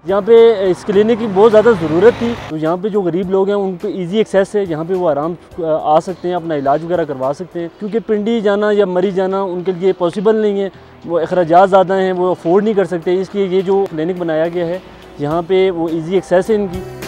यहाँ पे इस क्लिनिक की बहुत ज़्यादा ज़रूरत थी, तो यहाँ पे जो गरीब लोग हैं उन पे ईजी एक्सेस है, यहाँ पे वो आराम आ सकते हैं, अपना इलाज वगैरह करवा सकते हैं। क्योंकि पिंडी जाना या मरी जाना उनके लिए पॉसिबल नहीं है, वो अखराजात ज़्यादा हैं, वो अफोर्ड नहीं कर सकते। इसलिए ये जो क्लिनिक बनाया गया है यहाँ पे वो ईजी एक्सेस है इनकी।